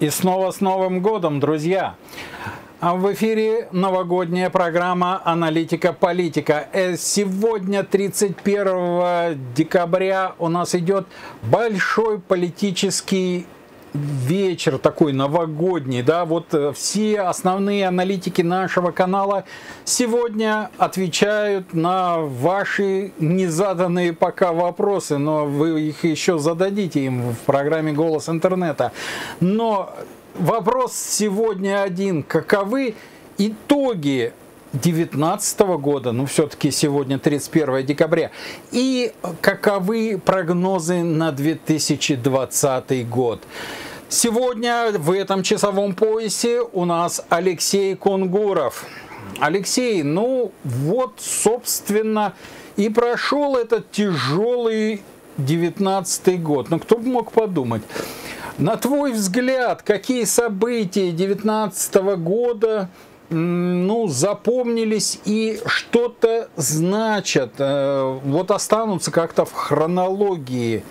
И снова с Новым годом, друзья! В эфире новогодняя программа «Аналитика политика». Сегодня, 31 декабря, у нас идет большой политический вечер, такой новогодний. Да? Вот все основные аналитики нашего канала сегодня отвечают на ваши незаданные пока вопросы, но вы их еще зададите им в программе «Голос интернета». Но вопрос сегодня один. Каковы итоги 2019 года, ну все-таки сегодня 31 декабря, и каковы прогнозы на 2020 год? Сегодня в этом часовом поясе у нас Алексей Кунгуров. Алексей, ну вот, собственно, и прошел этот тяжелый 2019 год. Ну кто бы мог подумать? На твой взгляд, какие события 2019 года запомнились и что-то значат, вот останутся как-то в хронологии?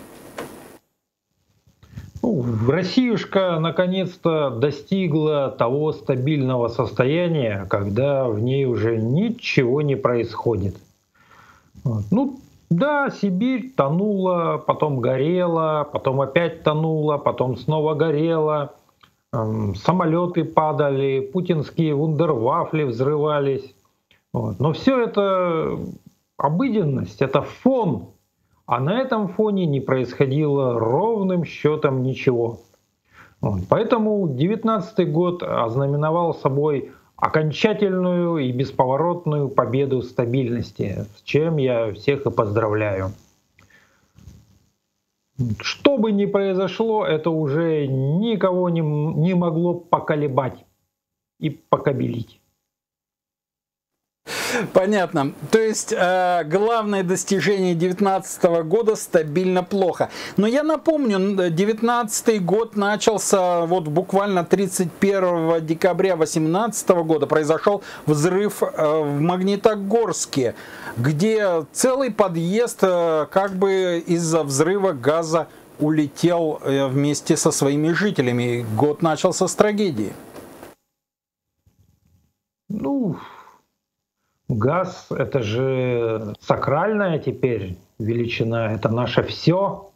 Россиюшка наконец-то достигла того стабильного состояния, когда в ней уже ничего не происходит. Да, Сибирь тонула, потом горела, потом опять тонула, потом снова горела. Самолеты падали, путинские вундервафли взрывались. Но все это обыденность, это фон. А на этом фоне не происходило ровным счетом ничего. Поэтому 2019 год ознаменовал собой окончательную и бесповоротную победу стабильности, с чем я всех и поздравляю. Что бы ни произошло, это уже никого не могло поколебать и покобелить. Понятно. То есть главное достижение 2019 года — стабильно плохо. Но я напомню, 2019 год начался вот буквально 31 декабря 2018 года. Произошел взрыв в Магнитогорске, где целый подъезд как бы из-за взрыва газа улетел вместе со своими жителями. Год начался с трагедии. Газ — это же сакральная теперь величина, это наше все.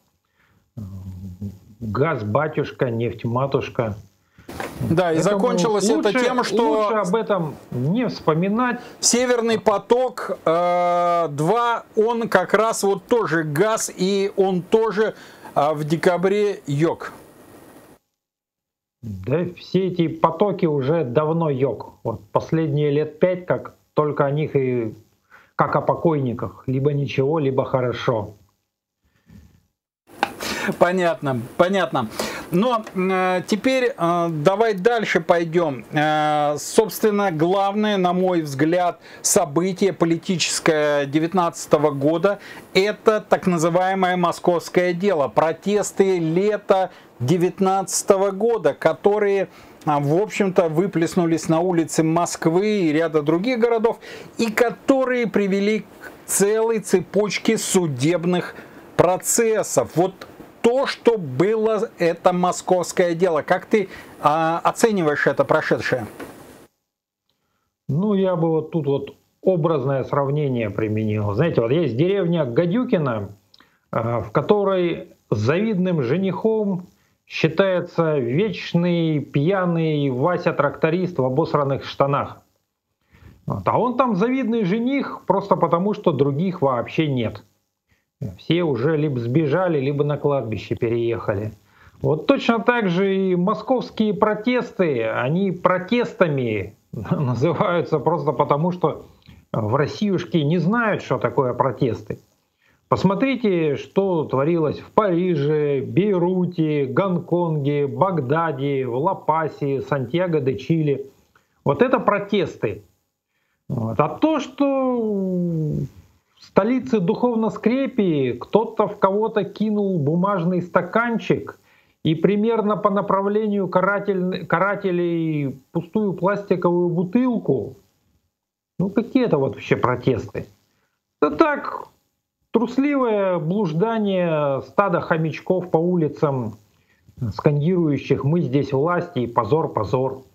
Газ — батюшка, нефть — матушка. Да, и закончилось это тем, что лучше об этом не вспоминать. Северный поток-2, он как раз вот тоже газ, и он тоже в декабре йог. Да, все эти потоки уже давно йог. Вот последние лет 5 как только о них и как о покойниках. Либо ничего, либо хорошо. Понятно, понятно. Но теперь давай дальше пойдем. Собственно, главное, на мой взгляд, событие политическое 2019 года — это так называемое московское дело. Протесты лета 2019 года, которые, в общем-то, выплеснулись на улицы Москвы и ряда других городов, и которые привели к целой цепочке судебных процессов. Вот то, что было, это московское дело. Как ты оцениваешь это прошедшее? Я бы вот тут вот образное сравнение применил. Знаете, вот есть деревня Гадюкино, в которой завидным женихом считается вечный пьяный Вася-тракторист в обосранных штанах. А он там завидный жених просто потому, что других вообще нет. Все уже либо сбежали, либо на кладбище переехали. Вот точно так же и московские протесты, они протестами называются просто потому, что в Россиюшке не знают, что такое протесты. Посмотрите, что творилось в Париже, Бейруте, Гонконге, Багдаде, в Ла-Пасе, Сантьяго-де-Чили. Вот это протесты. А то, что в столице Духовно-Скрепии кто-то в кого-то кинул бумажный стаканчик и примерно по направлению карателей пустую пластиковую бутылку, какие это вот вообще протесты? Это так, трусливое блуждание стада хомячков по улицам скандирующих «мы здесь власти» и «позор, позор».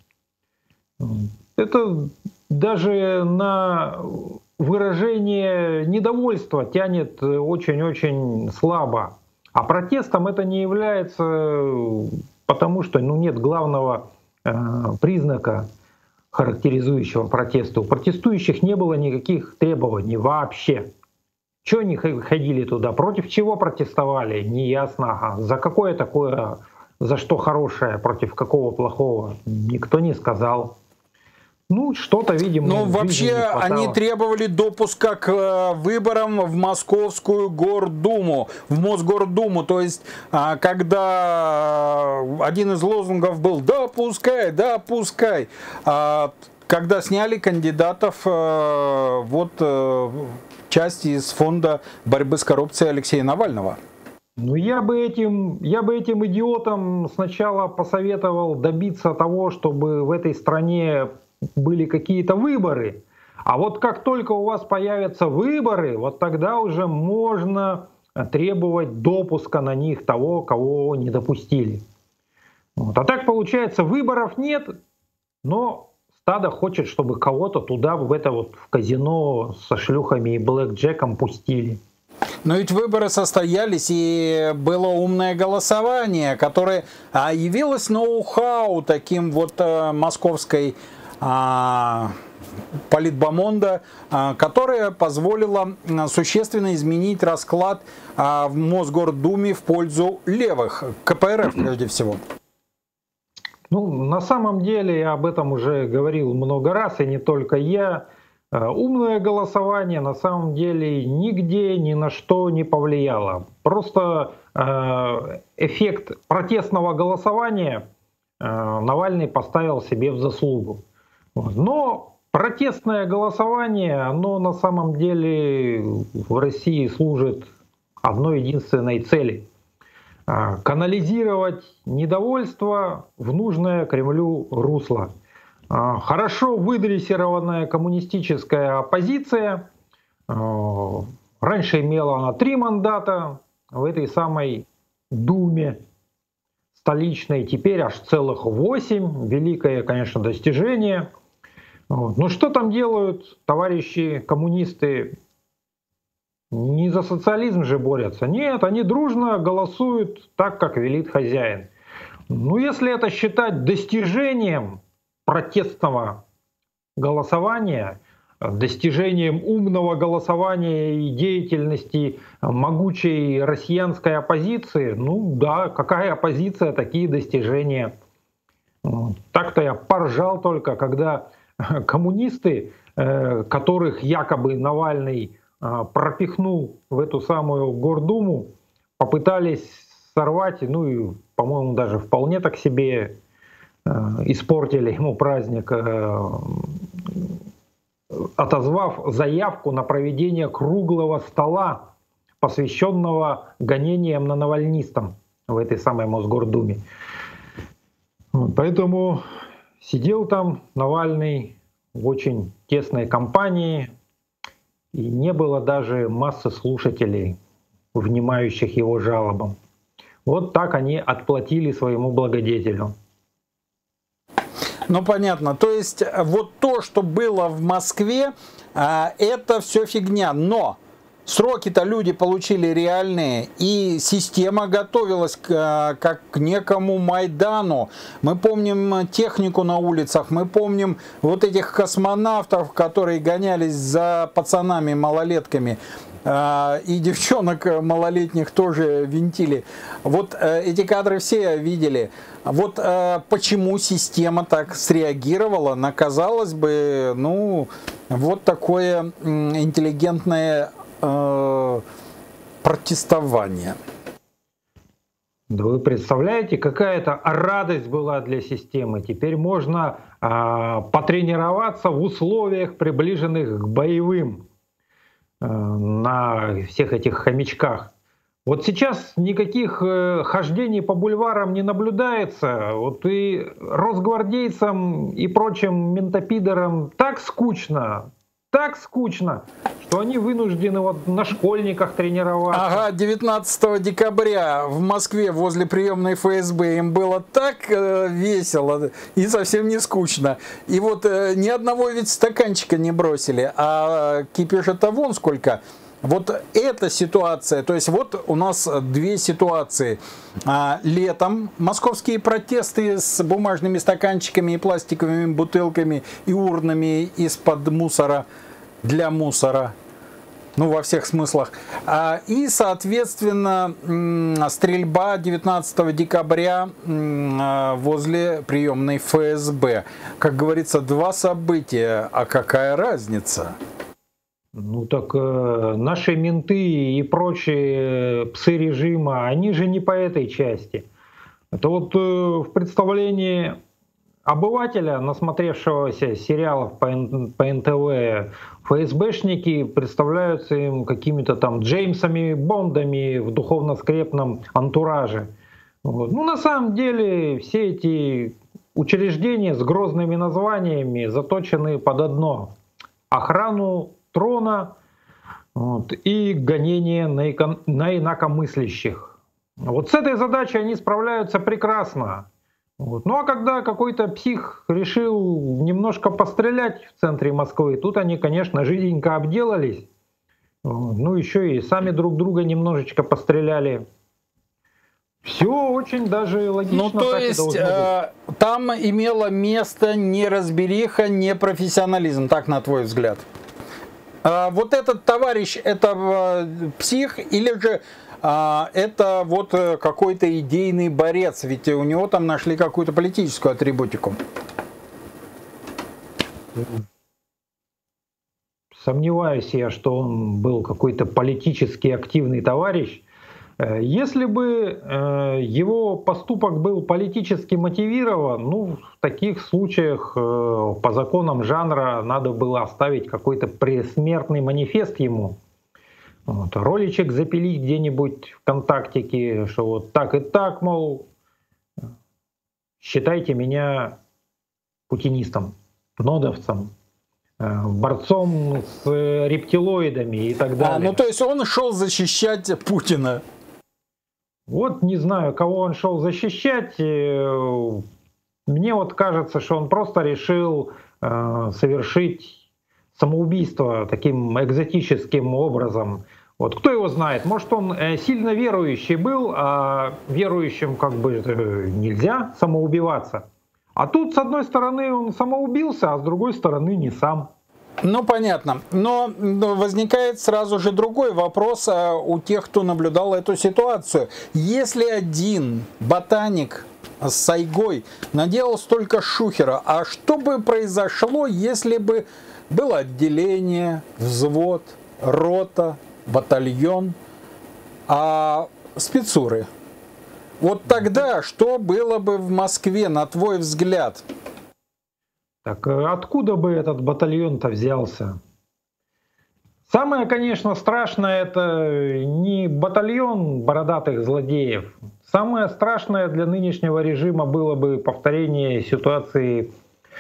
Это даже на выражение недовольства тянет очень-очень слабо. А протестом это не является, потому что нет главного признака, характеризующего протесты. У протестующих не было никаких требований вообще. Чего они ходили туда? Против чего протестовали? Неясно. А за какое такое, за что хорошее, против какого плохого? Никто не сказал. Что-то, видимо, Ну, вообще, они требовали допуска к выборам в Московскую Гордуму, в Мосгордуму. То есть, когда один из лозунгов был «да, пускай, да, пускай», когда сняли кандидатов, части из фонда борьбы с коррупцией Алексея Навального. Я бы этим идиотам сначала посоветовал добиться того, чтобы в этой стране были какие-то выборы. А вот как только у вас появятся выборы, вот тогда уже можно требовать допуска на них того, кого не допустили. А так получается, выборов нет, но стадо хочет, чтобы кого-то туда, в казино со шлюхами и блэкджеком пустили. Но ведь выборы состоялись, и было умное голосование, которое явилось ноу-хау таким московской политбомонда, которая позволила существенно изменить расклад в Мосгордуме в пользу левых, КПРФ прежде всего. На самом деле, я об этом уже говорил много раз, и не только я. Умное голосование на самом деле нигде ни на что не повлияло. Просто эффект протестного голосования Навальный поставил себе в заслугу. Но протестное голосование, оно на самом деле в России служит одной единственной цели — канализировать недовольство в нужное Кремлю русло. Хорошо выдрессированная коммунистическая оппозиция, раньше имела она 3 мандата в этой самой Думе столичной, теперь аж целых 8, великое, конечно, достижение. Что там делают товарищи коммунисты? Не за социализм же борются, нет, они дружно голосуют так, как велит хозяин. Если это считать достижением протестного голосования, достижением умного голосования и деятельности могучей россиянской оппозиции, да, какая оппозиция, такие достижения. Так-то я поржал только, когда коммунисты, которых якобы Навальный пропихнул в эту самую Гордуму, попытались сорвать, и, по-моему, даже вполне так себе испортили ему праздник, отозвав заявку на проведение круглого стола, посвященного гонениям на навальнистам в этой самой Мосгордуме. Поэтому сидел там Навальный в очень тесной компании, и не было даже массы слушателей, внимающих его жалобам. Вот так они отплатили своему благодетелю. Понятно. То есть то, что было в Москве, это все фигня. Но сроки-то люди получили реальные, и система готовилась как к некому Майдану. Мы помним технику на улицах, мы помним этих космонавтов, которые гонялись за пацанами, малолетками. И девчонок малолетних тоже винтили. Эти кадры все видели. Почему система так среагировала на, казалось бы, такое интеллигентное протестование. Да вы представляете, какая-то радость была для системы. Теперь можно потренироваться в условиях, приближенных к боевым, на всех этих хомячках. Сейчас никаких хождений по бульварам не наблюдается. И росгвардейцам и прочим ментопидорам так скучно, так скучно, что они вынуждены вот на школьниках тренироваться. Ага, 19 декабря в Москве возле приемной ФСБ им было так весело и совсем не скучно. И вот ни одного ведь стаканчика не бросили, а кипиша-то вон сколько. Вот эта ситуация, то есть вот у нас две ситуации. Летом московские протесты с бумажными стаканчиками и пластиковыми бутылками и урнами из-под мусора для мусора. Ну, во всех смыслах. И, соответственно, стрельба 19 декабря возле приемной ФСБ. Как говорится, два события. А какая разница? Ну так наши менты и прочие псы режима, они же не по этой части. Это вот в представлении обывателя, насмотревшегося сериалов по НТВ, ФСБшники представляются им какими-то там Джеймсами Бондами в духовно-скрепном антураже. Вот. Ну на самом деле все эти учреждения с грозными названиями заточены под одно: охрану трона, вот, и гонение на инакомыслящих. Вот с этой задачей они справляются прекрасно. Вот. Ну а когда какой-то псих решил немножко пострелять в центре Москвы, тут они, конечно, жиденько обделались. Вот. Ну еще и сами друг друга немножечко постреляли. Все очень даже логично. Ну, то есть там имело место неразбериха, непрофессионализм, так на твой взгляд? Вот этот товарищ, это псих или же это вот какой-то идейный борец? Ведь у него там нашли какую-то политическую атрибутику. Сомневаюсь я, что он был какой-то политически активный товарищ. Если бы его поступок был политически мотивирован, ну, в таких случаях по законам жанра надо было оставить какой-то предсмертный манифест ему. Вот, роличек запилить где-нибудь ВКонтактике, что вот так и так, мол, считайте меня путинистом, нодовцем, борцом с рептилоидами и так далее. Ну, то есть он шел защищать Путина. Вот не знаю, кого он шел защищать. Мне вот кажется, что он просто решил совершить самоубийство таким экзотическим образом. Вот кто его знает, может он сильно верующий был, а верующим как бы нельзя самоубиваться. А тут с одной стороны он самоубился, а с другой стороны не сам. Ну, понятно. Но возникает сразу же другой вопрос у тех, кто наблюдал эту ситуацию. Если один ботаник с сайгой наделал столько шухера, а что бы произошло, если бы было отделение, взвод, рота, батальон, спецуры? Вот тогда что было бы в Москве, на твой взгляд? Так откуда бы этот батальон-то взялся? Самое, конечно, страшное — это не батальон бородатых злодеев. Самое страшное для нынешнего режима было бы повторение ситуации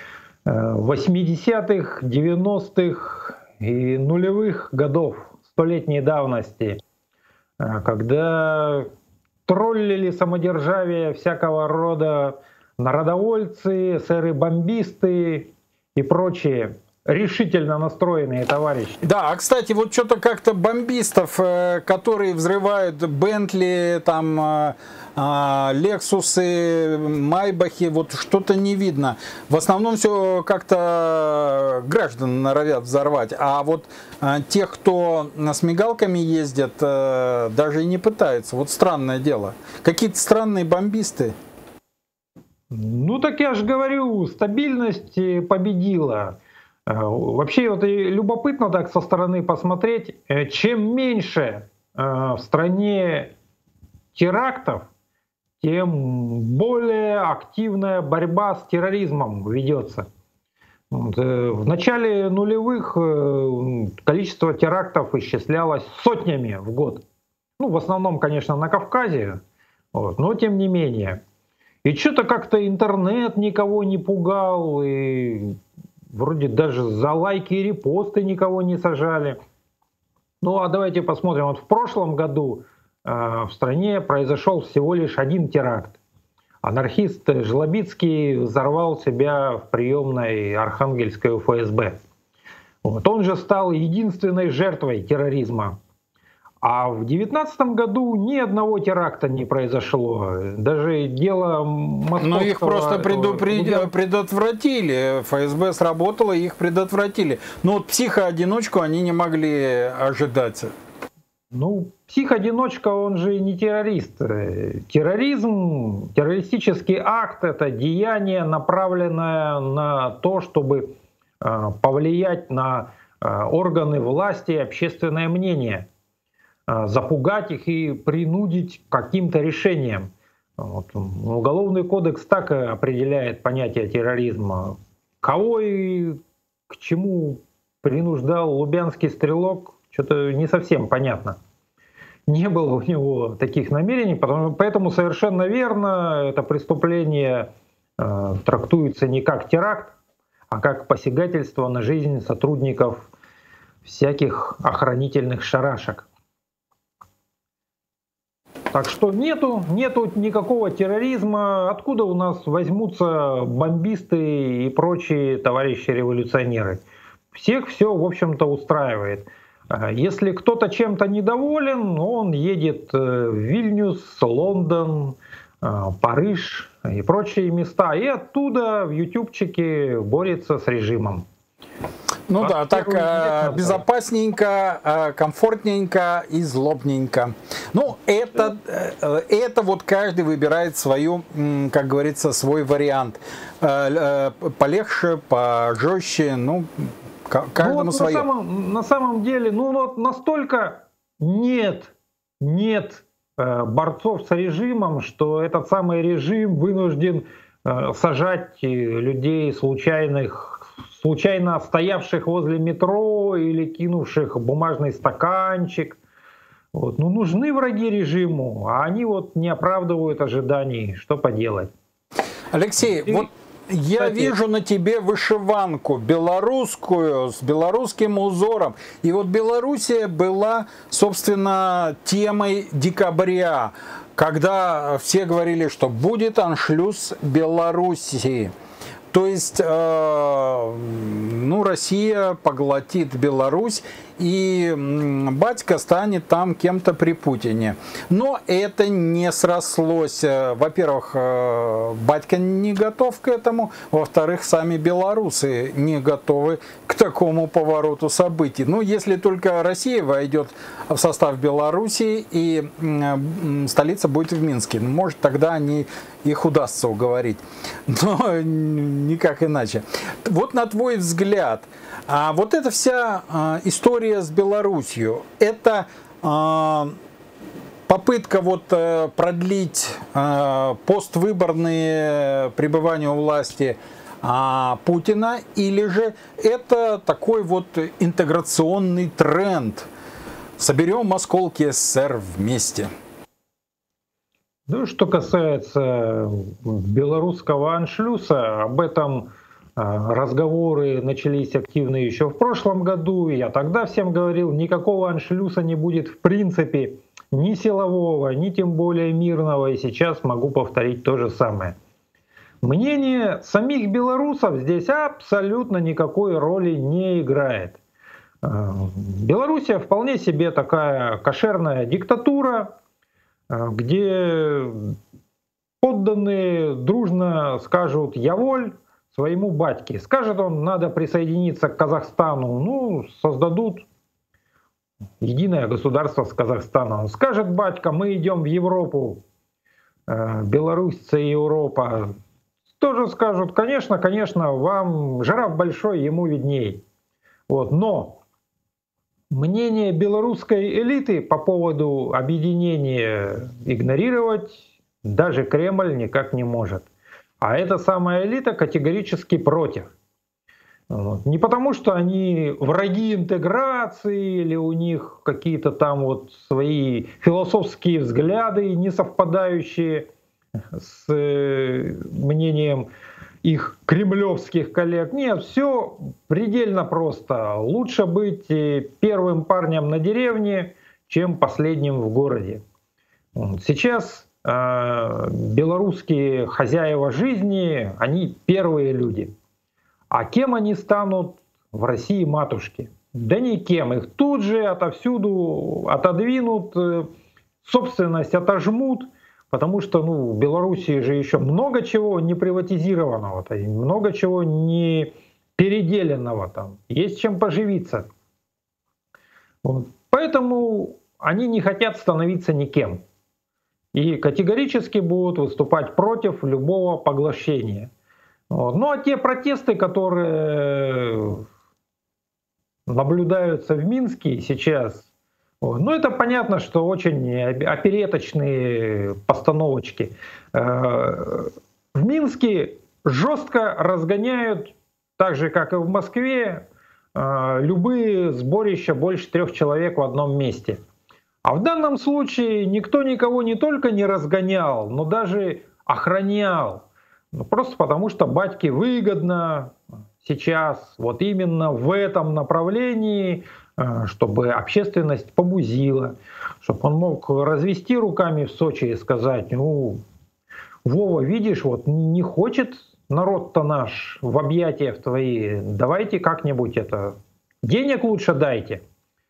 80-х, 90-х и нулевых годов, столетней давности, когда троллили самодержавие всякого рода народовольцы, эсеры-бомбисты и прочие решительно настроенные товарищи. Да, кстати, вот что-то как-то бомбистов, которые взрывают Бентли, там, Лексусы, Майбахи, вот что-то не видно. В основном все как-то граждан норовят взорвать, а вот тех, кто с мигалками ездят, даже и не пытаются. Вот странное дело. Какие-то странные бомбисты. Ну так я же говорю, стабильность победила. Вообще вот и любопытно так со стороны посмотреть, чем меньше в стране терактов, тем более активная борьба с терроризмом ведется. В начале нулевых количество терактов исчислялось сотнями в год. Ну, в основном, конечно, на Кавказе, вот, но тем не менее. И что-то как-то интернет никого не пугал, и вроде даже за лайки и репосты никого не сажали. Ну а давайте посмотрим. Вот в прошлом году в стране произошел всего лишь один теракт. Анархист Жлобицкий взорвал себя в приемной Архангельской УФСБ. Вот. Он же стал единственной жертвой терроризма. А в 2019 году ни одного теракта не произошло. Даже дело московского... Но их просто предотвратили. ФСБ сработало, их предотвратили. Но вот психоодиночку они не могли ожидать. Ну, психоодиночка, он же не террорист. Терроризм, террористический акт — это деяние, направленное на то, чтобы повлиять на органы власти и общественное мнение, запугать их и принудить к каким-то решениям. Вот. Уголовный кодекс так определяет понятие терроризма. Кого и к чему принуждал лубянский стрелок, что-то не совсем понятно. Не было у него таких намерений, поэтому совершенно верно, это преступление трактуется не как теракт, а как посягательство на жизнь сотрудников всяких охранительных шарашек. Так что нету никакого терроризма. Откуда у нас возьмутся бомбисты и прочие товарищи-революционеры? Всех все, в общем-то, устраивает. Если кто-то чем-то недоволен, он едет в Вильнюс, Лондон, Париж и прочие места, и оттуда в ютубчике борется с режимом. Ну да, так безопасненько, комфортненько и злобненько. Ну, это вот каждый выбирает свою, как говорится, свой вариант. Полегче, пожестче, ну, каждому свое. На самом деле, ну вот настолько нет борцов с режимом, что этот самый режим вынужден сажать людей случайно стоявших возле метро или кинувших бумажный стаканчик. Вот. Ну, нужны враги режиму, а они вот не оправдывают ожиданий. Что поделать? Алексей, вот я вижу на тебе вышиванку белорусскую с белорусским узором. И вот Белоруссия была, собственно, темой декабря, когда все говорили, что будет аншлюз Белоруссии. То есть, ну, Россия поглотит Беларусь, и батька станет там кем-то при Путине. Но это не срослось. Во-первых, батька не готов к этому. Во-вторых, сами белорусы не готовы к такому повороту событий. Ну, если только Россия войдет в состав Белоруссии, и столица будет в Минске. Может, тогда их удастся уговорить. Но никак иначе. Вот на твой взгляд, а вот эта вся история с Белоруссией, это попытка вот продлить поствыборные пребывания у власти Путина, или же это такой вот интеграционный тренд? Соберем осколки СССР вместе. Ну, что касается белорусского аншлюса, об этом разговоры начались активно еще в прошлом году. Я тогда всем говорил, никакого аншлюса не будет в принципе, ни силового, ни тем более мирного. И сейчас могу повторить то же самое. Мнение самих белорусов здесь абсолютно никакой роли не играет. Белоруссия вполне себе такая кошерная диктатура, где подданные дружно скажут «я воль» своему батьке. Скажет он, надо присоединиться к Казахстану, ну, создадут единое государство с Казахстаном. Скажет батька, мы идем в Европу, белорусцы и Европа. Тоже скажут, конечно, вам жираф большой, ему видней. Вот. Но мнение белорусской элиты по поводу объединения игнорировать даже Кремль никак не может. А эта самая элита категорически против. Вот. Не потому, что они враги интеграции или у них какие-то там вот свои философские взгляды, не совпадающие с мнением их кремлевских коллег. Нет, все предельно просто. Лучше быть первым парнем на деревне, чем последним в городе. Сейчас белорусские хозяева жизни, они первые люди. А кем они станут в России матушки? Да никем. Их тут же отовсюду отодвинут, собственность отожмут, потому что в Белоруссии же еще много чего не приватизированного, много чего не переделенного там. Есть чем поживиться. Поэтому они не хотят становиться никем. И категорически будут выступать против любого поглощения. Ну а те протесты, которые наблюдаются в Минске сейчас, это понятно, что очень опереточные постановочки. В Минске жестко разгоняют, так же как и в Москве, любые сборища больше 3 человек в одном месте. А в данном случае никто никого не только не разгонял, но даже охранял. Просто потому, что батьке выгодно сейчас вот именно в этом направлении, чтобы общественность побузила, чтобы он мог развести руками в Сочи и сказать: Вова, видишь, вот не хочет народ-то наш в объятия в твои, давайте как-нибудь денег лучше дайте.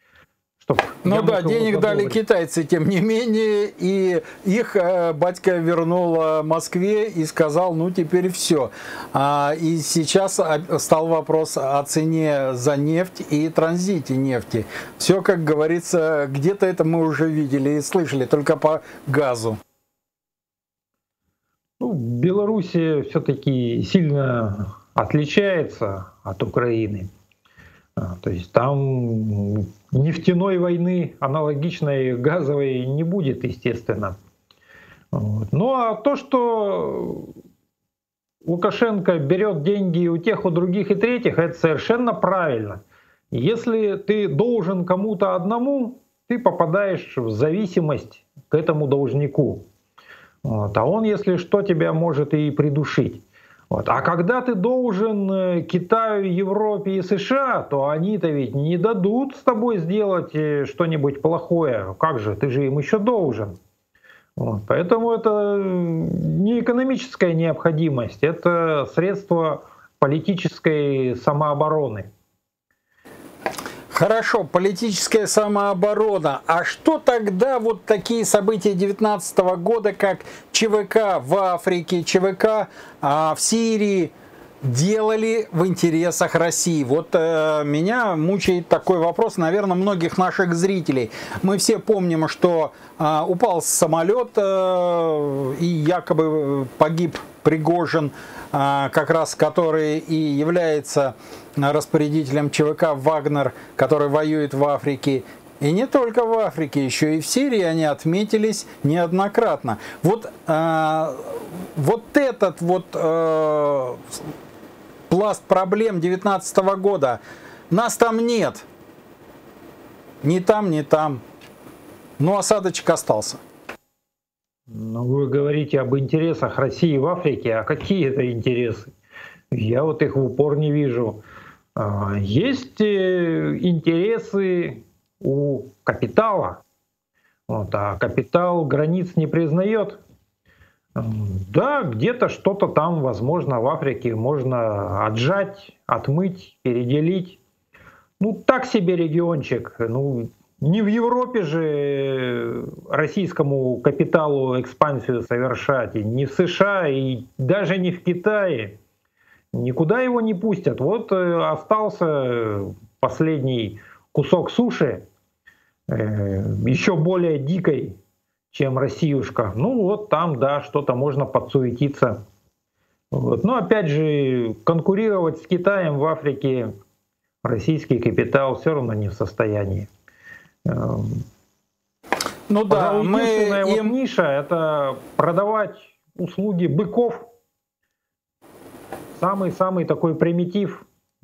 Денег дали китайцы, тем не менее, и их батька вернул Москве и сказал: теперь все. И сейчас стал вопрос о цене за нефть и транзите нефти. Все, как говорится, где-то это мы уже видели и слышали, только по газу. Белоруссия все-таки сильно отличается от Украины. То есть там нефтяной войны, аналогичной газовой, не будет, естественно. Ну а то, что Лукашенко берет деньги у тех, у других и третьих, это совершенно правильно. Если ты должен кому-то одному, ты попадаешь в зависимость к этому должнику. А он, если что, тебя может и придушить. А когда ты должен Китаю, Европе и США, то они-то ведь не дадут с тобой сделать что-нибудь плохое. Как же, ты же им еще должен. Поэтому это не экономическая необходимость, это средство политической самообороны. Хорошо, политическая самооборона. А что тогда вот такие события 2019 года, как ЧВК в Африке, ЧВК в Сирии, делали в интересах России? Вот меня мучает такой вопрос, наверное, многих наших зрителей. Мы все помним, что упал самолет и якобы погиб Пригожин, как раз который и является распорядителем ЧВК «Вагнер», который воюет в Африке. И не только в Африке, еще и в Сирии они отметились неоднократно. Вот этот пласт проблем 2019 года, нас там нет. Ни там, ни там. Но осадочек остался. Вы говорите об интересах России в Африке. А какие это интересы? Я вот их в упор не вижу. Есть интересы у капитала, а капитал границ не признает. Да, где-то что-то там, возможно, в Африке можно отжать, отмыть, переделить. Так себе региончик. Не в Европе же российскому капиталу экспансию совершать, и не в США, и даже не в Китае. Никуда его не пустят. Вот остался последний кусок суши, еще более дикой, чем Россиюшка. Там, да, что-то можно подсуетиться. Но опять же, конкурировать с Китаем в Африке российский капитал все равно не в состоянии. Единственная ниша — это продавать услуги быков. Самый такой примитив.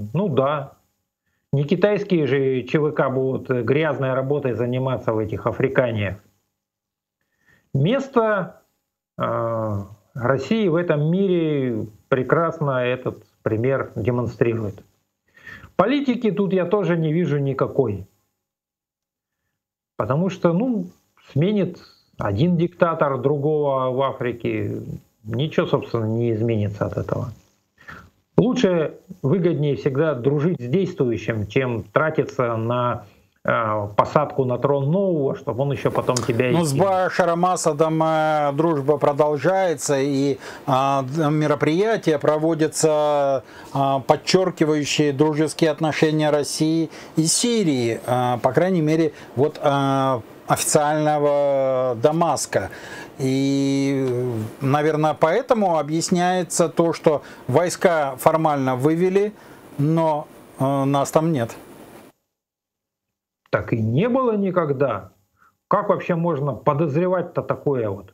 Не китайские же ЧВК будут грязной работой заниматься в этих Африканиях. Место России в этом мире прекрасно этот пример демонстрирует. Политики тут я тоже не вижу никакой. Потому что, сменит один диктатор другого в Африке, ничего, собственно, не изменится от этого. Лучше, выгоднее всегда дружить с действующим, чем тратиться на посадку на трон нового, чтобы он еще потом тебя... Ну, с Башаром Асадом дружба продолжается, и мероприятия проводятся, подчеркивающие дружеские отношения России и Сирии, по крайней мере, вот официального Дамаска. И, наверное, поэтому объясняется то, что войска формально вывели, но нас там нет. Так и не было никогда. Как вообще можно подозревать-то такое вот?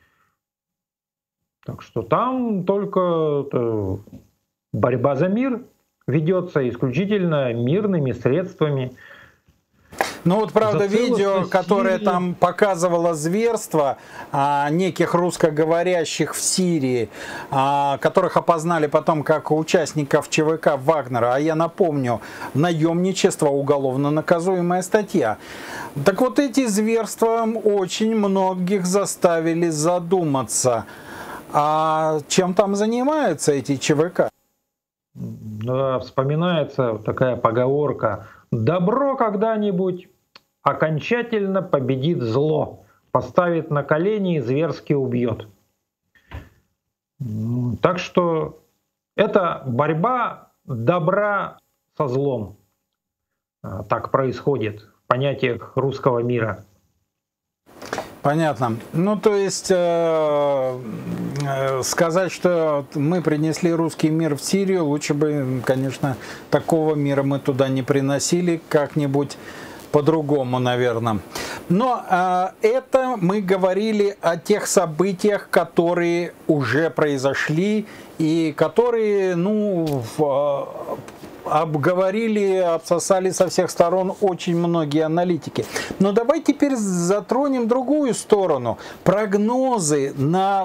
Так что там только борьба за мир ведется исключительно мирными средствами. Ну вот, правда, видео, которое там показывало зверство неких русскоговорящих в Сирии, которых опознали потом как участников ЧВК Вагнера, а я напомню, наемничество — уголовно наказуемая статья. Так вот, эти зверства очень многих заставили задуматься, а чем там занимаются эти ЧВК? Да, вспоминается такая поговорка: «Добро когда-нибудь окончательно победит зло, поставит на колени и зверски убьет». Так что это борьба добра со злом. Так происходит в понятиях русского мира. Понятно. Ну, то есть сказать, что мы принесли русский мир в Сирию, лучше бы, конечно, такого мира мы туда не приносили, как-нибудь по-другому, наверное. Но это мы говорили о тех событиях, которые уже произошли и которые, обговорили, обсосали со всех сторон очень многие аналитики. Но давай теперь затронем другую сторону. Прогнозы на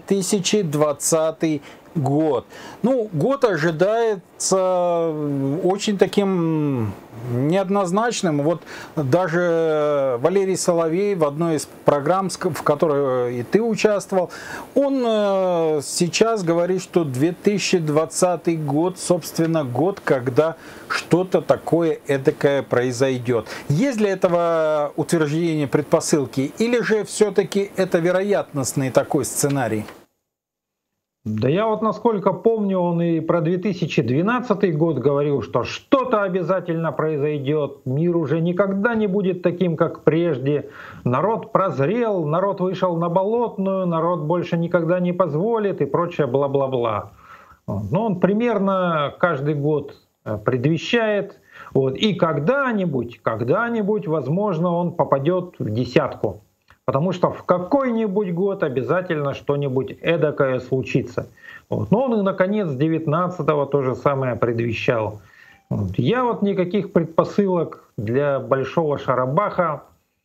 2020 год. Год ожидается очень таким неоднозначным. Вот даже Валерий Соловей в одной из программ, в которой и ты участвовал, он сейчас говорит, что 2020 год, собственно, год, когда что-то такое эдакое произойдет. Есть для этого утверждение, предпосылки, или же все-таки это вероятностный такой сценарий? Да я вот насколько помню, он и про 2012 год говорил, что что-то обязательно произойдет, мир уже никогда не будет таким, как прежде, народ прозрел, народ вышел на Болотную, народ больше никогда не позволит и прочее бла-бла-бла. Но он примерно каждый год предвещает, и когда-нибудь, возможно, он попадет в десятку. Потому что в какой-нибудь год обязательно что-нибудь эдакое случится. Но он и на конец 19-го то же самое предвещал. Я никаких предпосылок для большого шарабаха,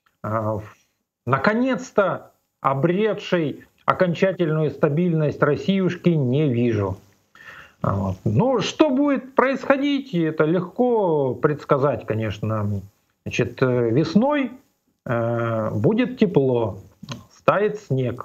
наконец-то обретшей окончательную стабильность Россиюшки, не вижу. Но что будет происходить, это легко предсказать, конечно. Весной будет тепло, стает снег,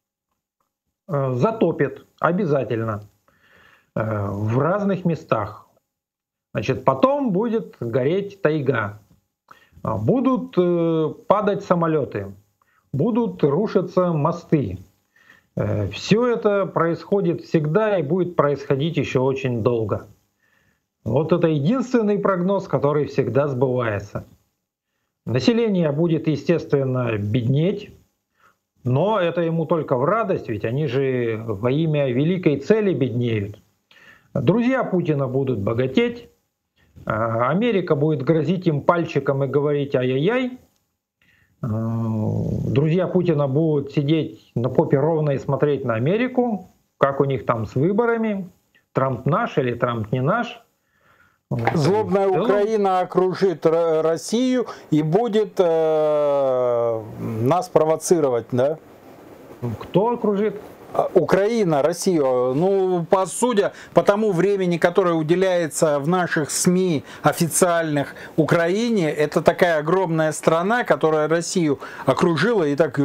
затопит обязательно в разных местах. Потом будет гореть тайга, будут падать самолеты, будут рушиться мосты. Все это происходит всегда и будет происходить еще очень долго. Вот это единственный прогноз, который всегда сбывается. Население будет, естественно, беднеть, но это ему только в радость, ведь они же во имя великой цели беднеют. Друзья Путина будут богатеть, Америка будет грозить им пальчиком и говорить ай-яй-яй, друзья Путина будут сидеть на попе ровно и смотреть на Америку, как у них там с выборами, Трамп наш или Трамп не наш. Злобная Украина окружит Россию и будет нас провоцировать, да? Кто окружит? Украина, Россию, ну, судя по тому времени, которое уделяется в наших СМИ официальных Украине, это такая огромная страна, которая Россию окружила и так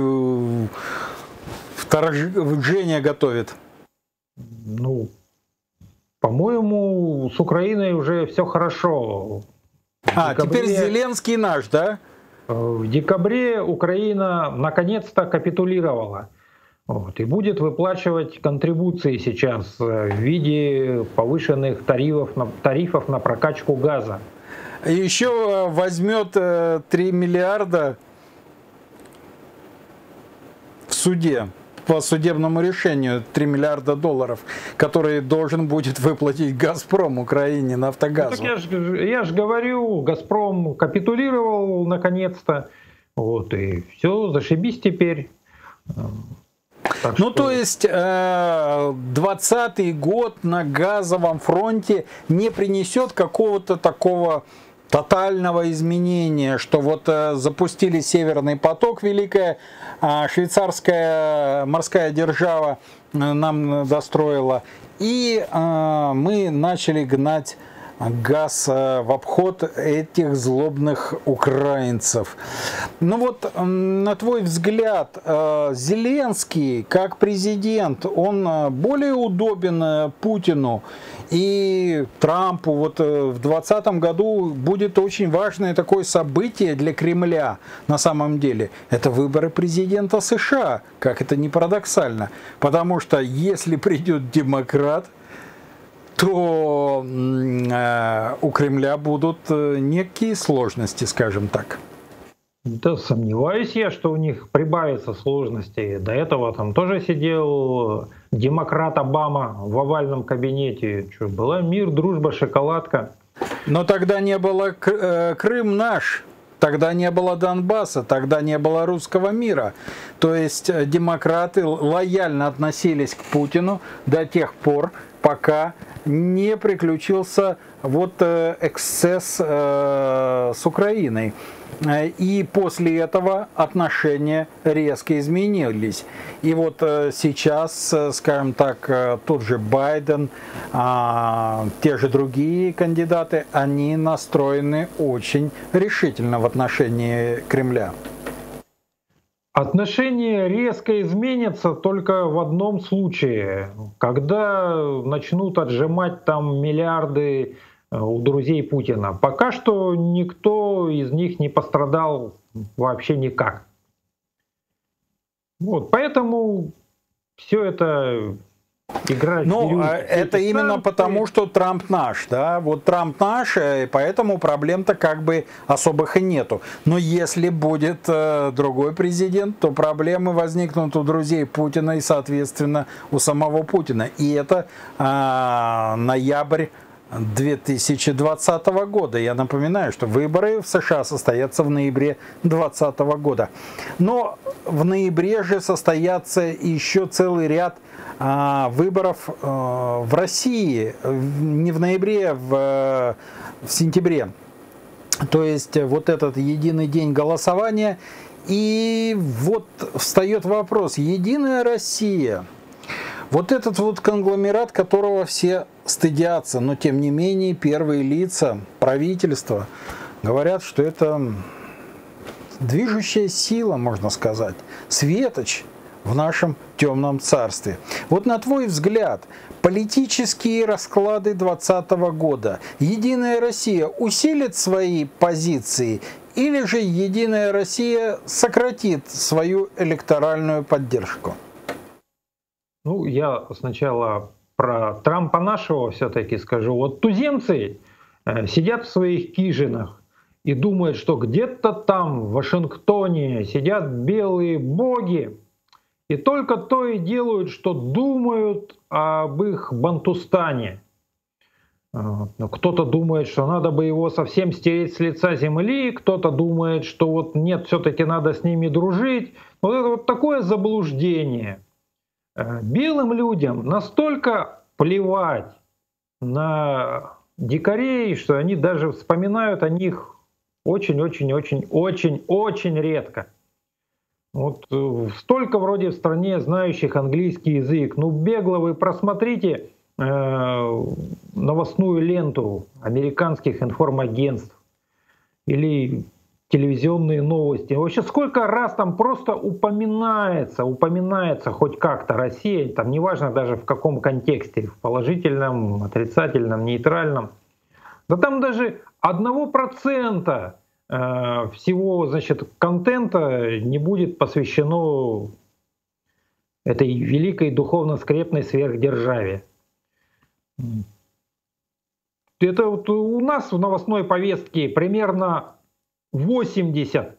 вторжение готовит. Ну, по-моему, с Украиной уже все хорошо. Теперь Зеленский наш, да? В декабре Украина наконец-то капитулировала. Вот, и будет выплачивать контрибуции сейчас в виде повышенных тарифов на прокачку газа. Еще возьмет 3 миллиарда в суде, по судебному решению, 3 миллиарда долларов, которые должен будет выплатить «Газпром» Украине, «Нафтогазу». Ну, так я ж говорю, «Газпром» капитулировал наконец-то. Вот, и все, зашибись теперь. Ну, то есть 20-й год на газовом фронте не принесет какого-то такого тотального изменения, что вот запустили Северный поток, великая швейцарская морская держава нам достроила, и мы начали гнать газ в обход этих злобных украинцев. Ну вот, на твой взгляд, Зеленский как президент, он более удобен Путину и Трампу? Вот в 2020 году будет очень важное такое событие для Кремля на самом деле. Это выборы президента США, как это ни парадоксально. Потому что если придет демократ, то у Кремля будут некие сложности, скажем так. Да, сомневаюсь я, что у них прибавится сложностей. До этого там тоже сидел демократ Обама в овальном кабинете. Что, была мир, дружба, шоколадка. Но тогда не было Крым наш. Тогда не было Донбасса, тогда не было русского мира. То есть демократы лояльно относились к Путину до тех пор, пока не приключился вот эксцесс с Украиной. И после этого отношения резко изменились. И вот сейчас, скажем так, тот же Байден, те же другие кандидаты, они настроены очень решительно в отношении Кремля. Отношения резко изменятся только в одном случае, когда начнут отжимать там миллиарды у друзей Путина. Пока что никто из них не пострадал вообще никак. Вот, поэтому все это игра. Ну, это именно потому, что Трамп наш, да, вот Трамп наш, и поэтому проблем-то как бы особых и нету. Но если будет другой президент, то проблемы возникнут у друзей Путина и, соответственно, у самого Путина. И это ноябрь 2020 года. Я напоминаю, что выборы в США состоятся в ноябре 2020 года. Но в ноябре же состоятся еще целый ряд выборов в России. Не в ноябре, в сентябре. То есть вот этот единый день голосования. И вот встает вопрос: Единая Россия. Вот этот вот конгломерат, которого все стыдятся, но тем не менее первые лица правительства говорят, что это движущая сила, можно сказать, светоч в нашем темном царстве. Вот на твой взгляд, политические расклады 2020 года, Единая Россия усилит свои позиции или же Единая Россия сократит свою электоральную поддержку? Ну, я сначала про Трампа нашего все-таки скажу. Вот туземцы сидят в своих хижинах и думают, что где-то там, в Вашингтоне, сидят белые боги, и только то и делают, что думают об их Бантустане. Кто-то думает, что надо бы его совсем стереть с лица земли, кто-то думает, что вот нет, все-таки надо с ними дружить. Вот это вот такое заблуждение. Белым людям настолько плевать на дикарей, что они даже вспоминают о них очень-очень-очень-очень-очень редко. Вот столько вроде в стране знающих английский язык. Ну бегло вы просмотрите новостную ленту американских информагентств или телевизионные новости. Вообще сколько раз там просто упоминается хоть как-то Россия, там неважно даже в каком контексте, в положительном, отрицательном, нейтральном. Да там даже 1% всего, значит, контента не будет посвящено этой великой духовно-скрепной сверхдержаве. Это вот у нас в новостной повестке примерно 80%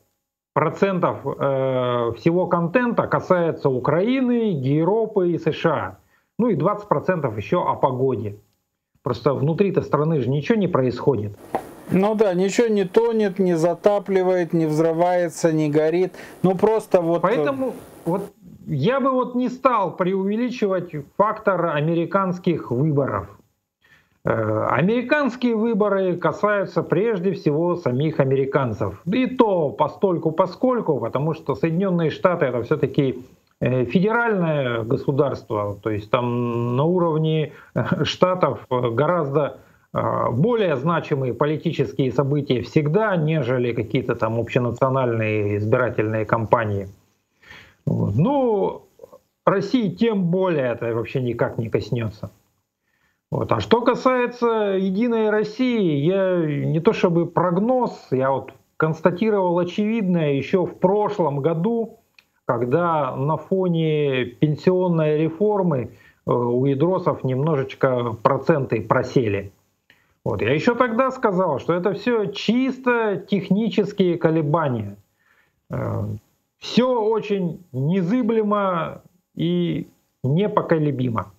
всего контента касается Украины, Европы и США. Ну и 20% еще о погоде. Просто внутри-то страны же ничего не происходит. Ну да, ничего не тонет, не затапливает, не взрывается, не горит. Ну просто вот... Поэтому вот я бы вот не стал преувеличивать фактор американских выборов. Американские выборы касаются прежде всего самих американцев. И то постольку-поскольку, потому что Соединенные Штаты — это все-таки федеральное государство, то есть там на уровне штатов гораздо более значимые политические события всегда, нежели какие-то там общенациональные избирательные кампании. Вот. Ну, России тем более это вообще никак не коснется. Вот. А что касается «Единой России», я не то чтобы прогноз, я вот констатировал очевидное еще в прошлом году, когда на фоне пенсионной реформы у ядросов немножечко проценты просели. Вот. Я еще тогда сказал, что это все чисто технические колебания. Все очень незыблемо и непоколебимо.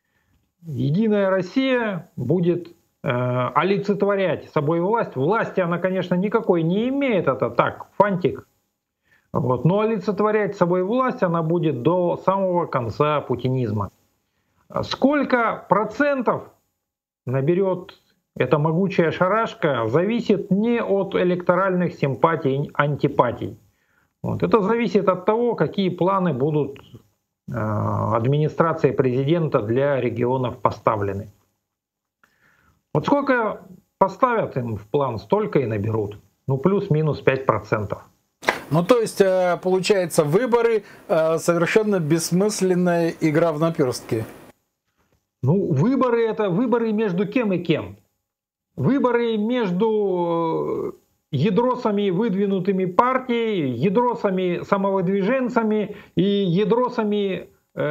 Единая Россия будет олицетворять собой власть. Власти она, конечно, никакой не имеет, это так, фантик. Вот. Но олицетворять собой власть она будет до самого конца путинизма. Сколько процентов наберет эта могучая шарашка, зависит не от электоральных симпатий, антипатий. Вот. Это зависит от того, какие планы будут администрации президента для регионов поставлены. Вот сколько поставят им в план, столько и наберут. Ну плюс-минус 5%. Ну то есть получается выборы совершенно бессмысленная игра в наперстки. Ну выборы — это выборы между кем и кем. Выборы между ядросами, выдвинутыми партией, ядросами, самовыдвиженцами и ядросами,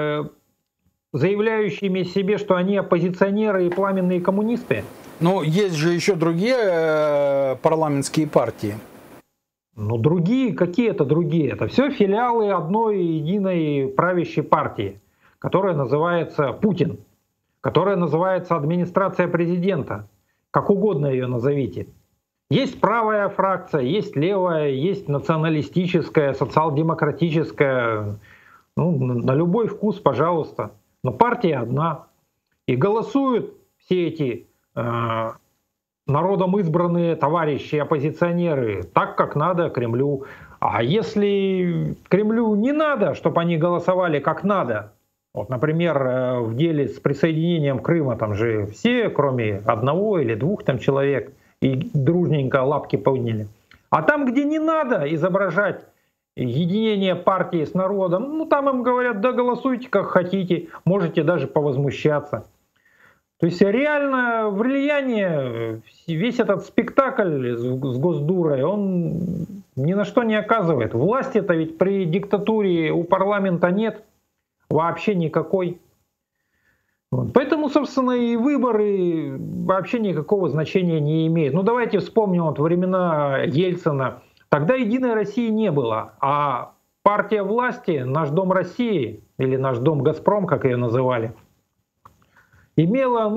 заявляющими себе, что они оппозиционеры и пламенные коммунисты. Но есть же еще другие парламентские партии. Ну другие, какие это другие? Это все филиалы одной единой правящей партии, которая называется Путин, которая называется администрация президента. Как угодно ее назовите. Есть правая фракция, есть левая, есть националистическая, социал-демократическая. Ну, на любой вкус, пожалуйста. Но партия одна. И голосуют все эти народом избранные товарищи, оппозиционеры, так, как надо Кремлю. А если Кремлю не надо, чтобы они голосовали как надо, вот, например, в деле с присоединением Крыма, там же все, кроме одного или двух там человек, и дружненько лапки подняли. А там, где не надо изображать единение партии с народом, ну там им говорят, да голосуйте как хотите, можете даже повозмущаться. То есть реально влияние, весь этот спектакль с Госдурой, он ни на что не оказывает. Власти-то ведь при диктатуре у парламента нет вообще никакой. Вот. Поэтому, собственно, и выборы вообще никакого значения не имеют. Ну давайте вспомним вот времена Ельцина. Тогда «Единой России» не было, а партия власти, «Наш дом России» или «Наш дом Газпром», как ее называли, имела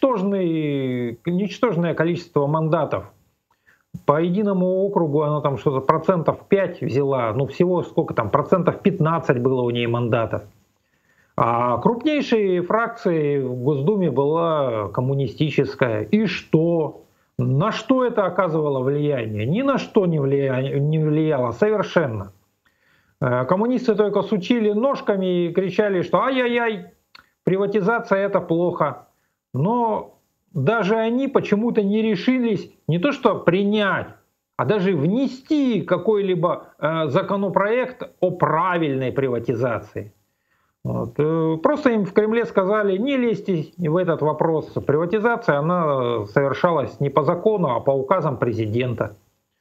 ничтожное количество мандатов. По единому округу она там что-то 5% взяла, ну всего сколько там, 15% было у нее мандатов. А крупнейшей фракцией в Госдуме была коммунистическая. И что? На что это оказывало влияние? Ни на что не влияло совершенно. Коммунисты только сучили ножками и кричали, что ай-яй-яй, приватизация это плохо. Но даже они почему-то не решились не то что принять, а даже внести какой-либо законопроект о правильной приватизации. Вот. Просто им в Кремле сказали, не лезьте в этот вопрос. Приватизация, она совершалась не по закону, а по указам президента.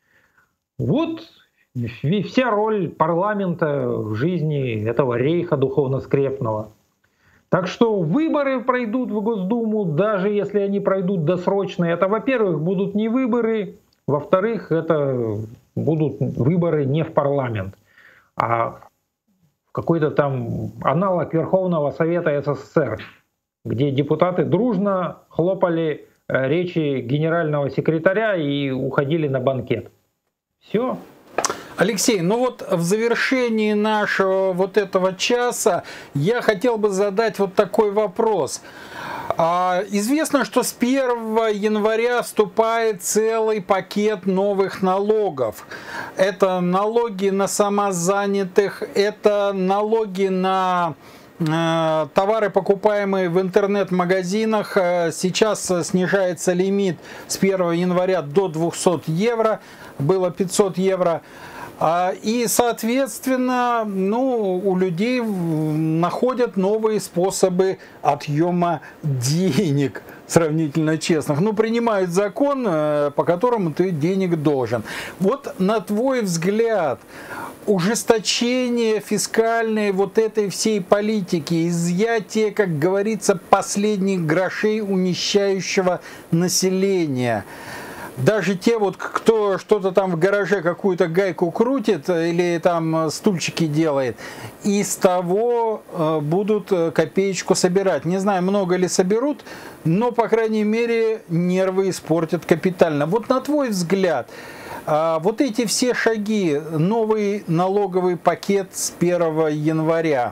Вот вся роль парламента в жизни этого рейха духовно-скрепного. Так что выборы пройдут в Госдуму, даже если они пройдут досрочно. Это, во-первых, будут не выборы, во-вторых, это будут выборы не в парламент, а какой-то там аналог Верховного Совета СССР, где депутаты дружно хлопали речи генерального секретаря и уходили на банкет. Все. Алексей, ну вот в завершении нашего вот этого часа я хотел бы задать вот такой вопрос. Известно, что с 1 января вступает целый пакет новых налогов. Это налоги на самозанятых, это налоги на товары, покупаемые в интернет-магазинах. Сейчас снижается лимит с 1 января до 200 евро, было 500 евро. И, соответственно, у людей находят новые способы отъема денег, сравнительно честных. Принимают закон, по которому ты денег должен. Вот на твой взгляд, ужесточение фискальной вот этой всей политики, изъятие, как говорится, последних грошей у нищающего населения, даже те вот, кто что-то там в гараже какую-то гайку крутит или там стульчики делает, из того будут копеечку собирать. Не знаю, много ли соберут, но, по крайней мере, нервы испортят капитально. Вот на твой взгляд, вот эти все шаги, новый налоговый пакет с 1 января,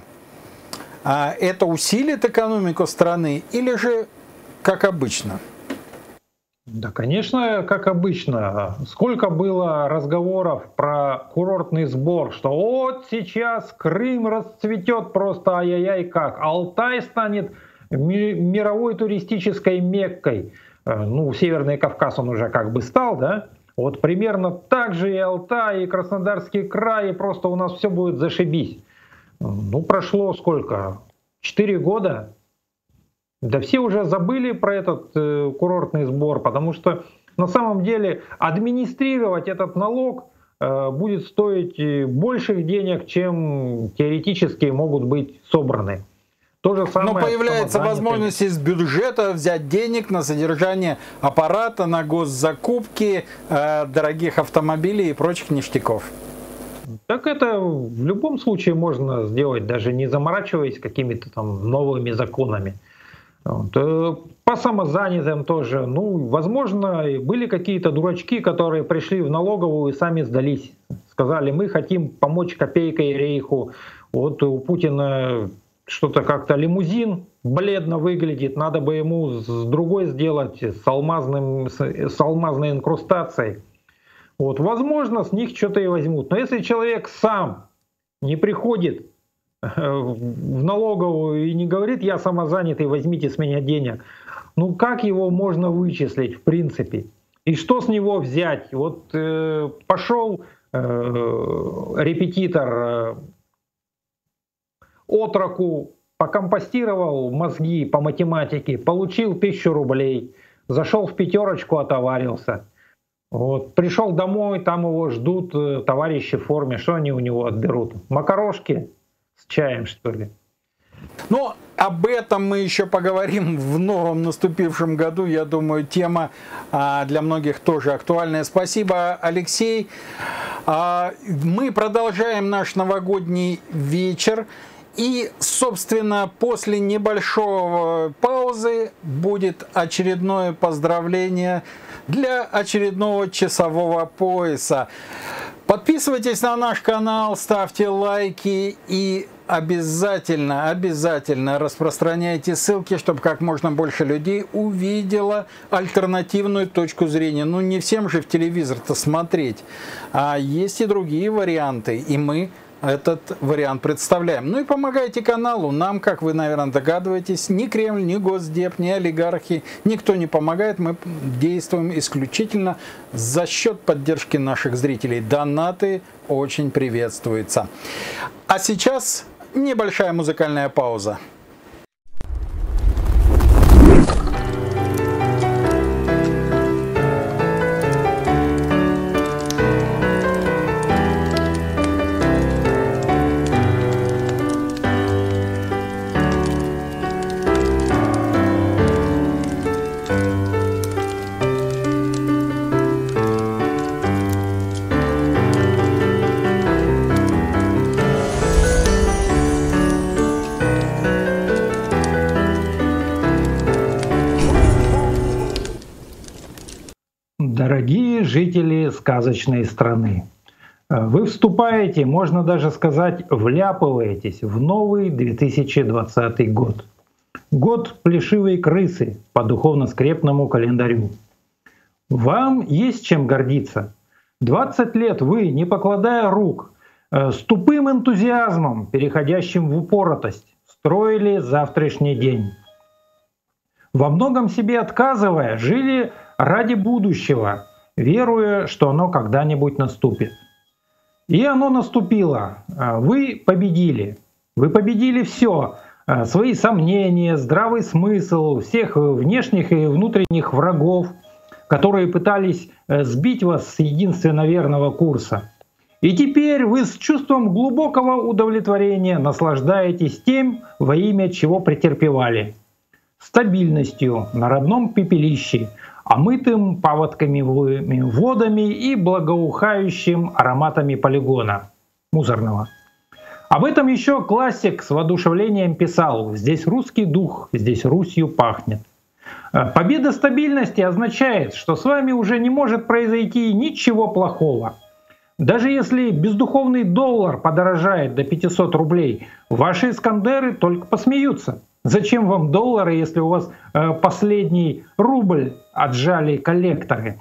это усилит экономику страны или же как обычно? Да, конечно, как обычно. Сколько было разговоров про курортный сбор, что вот сейчас Крым расцветет просто ай-яй-яй как, Алтай станет мировой туристической Меккой. Северный Кавказ он уже как бы стал, да? Вот примерно так же и Алтай, и Краснодарский край, и просто у нас все будет зашибись. Прошло сколько? 4 года? Да все уже забыли про этот курортный сбор, потому что на самом деле администрировать этот налог будет стоить больших денег, чем теоретически могут быть собраны. То же самое. Но появляется возможность из бюджета взять денег на содержание аппарата, на госзакупки дорогих автомобилей и прочих ништяков. Так это в любом случае можно сделать, даже не заморачиваясь какими-то там новыми законами. По самозанятым тоже. Возможно, были какие-то дурачки, которые пришли в налоговую и сами сдались. Сказали, мы хотим помочь копейкой рейху. Вот у Путина что-то как-то лимузин бледно выглядит, надо бы ему с другой сделать, с алмазной инкрустацией. Возможно, с них что-то и возьмут. Но если человек сам не приходит в налоговую и не говорит, я самозанятый, возьмите с меня денег, как его можно вычислить в принципе? И что с него взять? Пошел репетитор отроку, покомпостировал мозги по математике, получил 1000 рублей, зашел в пятерочку, отоварился. Пришел домой, там его ждут товарищи в форме, что они у него отберут? Макарошки с чаем, что ли? Но об этом мы еще поговорим в новом наступившем году. Я думаю, тема для многих тоже актуальная. Спасибо, Алексей. Мы продолжаем наш новогодний вечер. И, собственно, после небольшой паузы будет очередное поздравление для очередного часового пояса. Подписывайтесь на наш канал, ставьте лайки и обязательно распространяйте ссылки, чтобы как можно больше людей увидело альтернативную точку зрения. Не всем же в телевизор-то смотреть, а есть и другие варианты, и мы этот вариант представляем. Ну и помогайте каналу. Нам, как вы, наверное, догадываетесь, ни Кремль, ни Госдеп, ни олигархи, никто не помогает. Мы действуем исключительно за счет поддержки наших зрителей. Донаты очень приветствуются. А сейчас небольшая музыкальная пауза. Дорогие жители сказочной страны, вы вступаете, можно даже сказать, вляпываетесь в новый 2020 год. Год плешивой крысы по духовно-скрепному календарю. Вам есть чем гордиться. 20 лет вы, не покладая рук, с тупым энтузиазмом, переходящим в упоротость, строили завтрашний день. Во многом себе отказывая, жили ради будущего, веруя, что оно когда-нибудь наступит. И оно наступило. Вы победили. Вы победили все. Свои сомнения, здравый смысл, всех внешних и внутренних врагов, которые пытались сбить вас с единственно верного курса. И теперь вы с чувством глубокого удовлетворения наслаждаетесь тем, во имя чего претерпевали. Стабильностью на родном пепелище, омытым паводковыми водами и благоухающим ароматами полигона мусорного. Об этом еще классик с воодушевлением писал: «Здесь русский дух, здесь Русью пахнет». Победа стабильности означает, что с вами уже не может произойти ничего плохого. Даже если бездуховный доллар подорожает до 500 рублей, ваши искандеры только посмеются. Зачем вам доллары, если у вас последний рубль отжали коллекторы?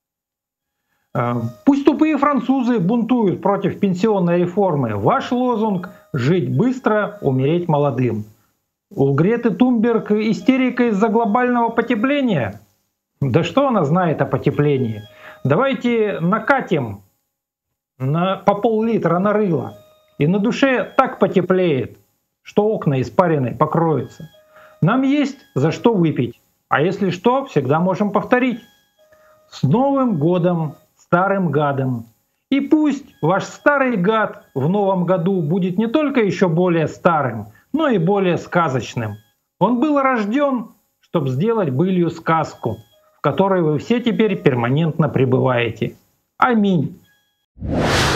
Пусть тупые французы бунтуют против пенсионной реформы. Ваш лозунг — жить быстро, умереть молодым. У Греты Тунберг истерика из-за глобального потепления? Да что она знает о потеплении? Давайте накатим по пол-литра на рыло, и на душе так потеплеет, что окна испаренные покроются. Нам есть за что выпить, а если что, всегда можем повторить. С Новым годом, старым гадом! И пусть ваш старый гад в новом году будет не только еще более старым, но и более сказочным. Он был рожден, чтобы сделать былью сказку, в которой вы все теперь перманентно пребываете. Аминь.